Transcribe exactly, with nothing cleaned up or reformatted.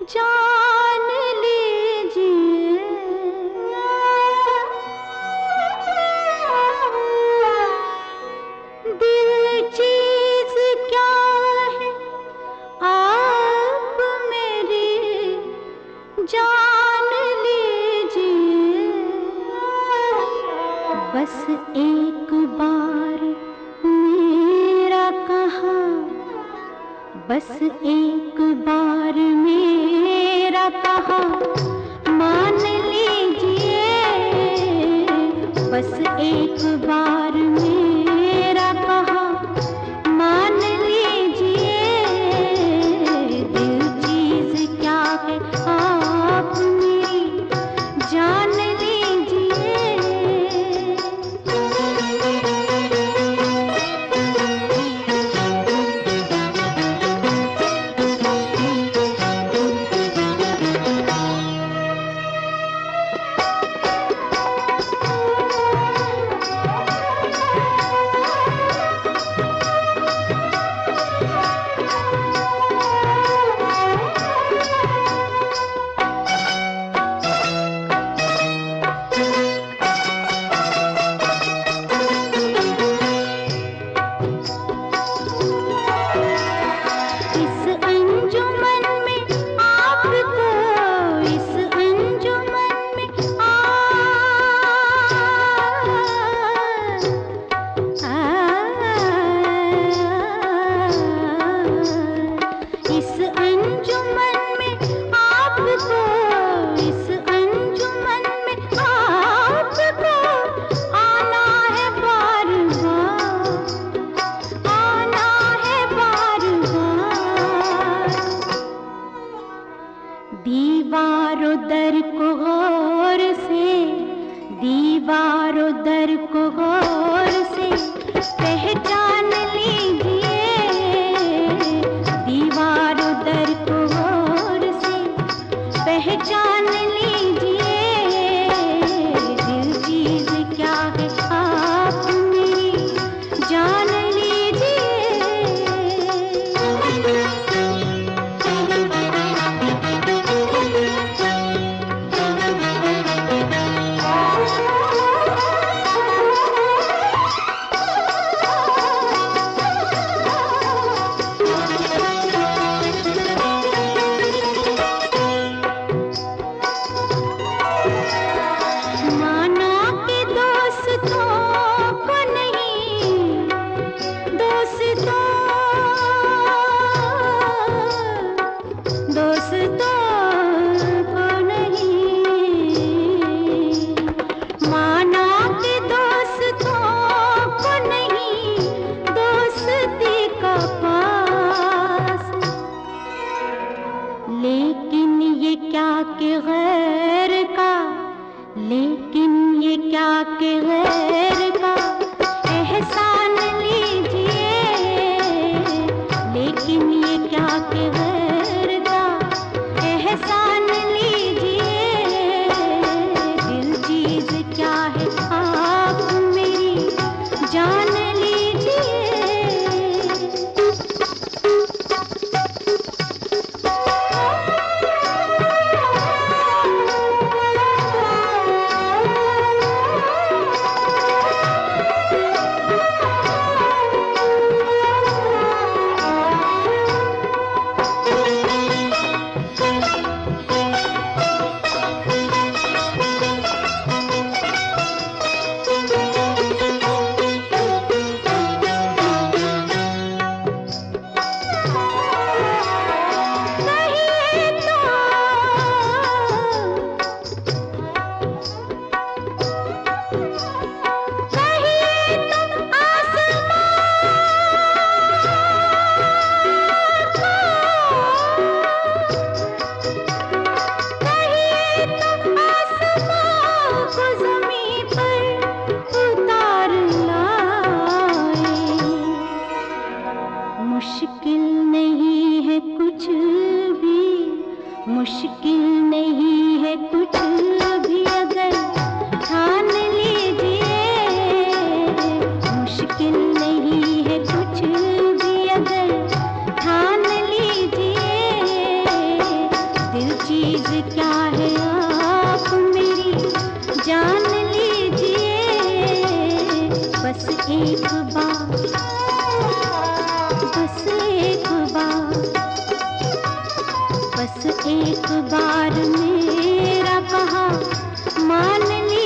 जान लीजिए, दिल चीज क्या है आप मेरी जान लीजिए। बस एक बार मेरा कहा, बस एक बार मेरा कहा मान लीजिए। बस एक बार मेरा कहा मान लीजिए। दिल चीज क्या है आप मेरी जान लीजिए। दीवारों दर को गौर से, दीवारों दर को गौर से पहचान लीजिए। दीवारों दर को गौर से पहचान लीजिए। दिल चीज क्या है आप मेरी जान लीजिए। लेकिन ये क्या के गैर का, लेकिन ये क्या के गैर का एहसान लीजिए। लेकिन ये क्या के गैर का एहसान लीजिए। दिल चीज क्या है आप मेरी जान लीजिए। मुश्किल नहीं है कुछ भी, मुश्किल नहीं है कुछ भी अगर ठान लीजिए। मुश्किल नहीं है कुछ भी अगर ठान लीजिए। दिल बस एक बार मेरा कहा मान लिया।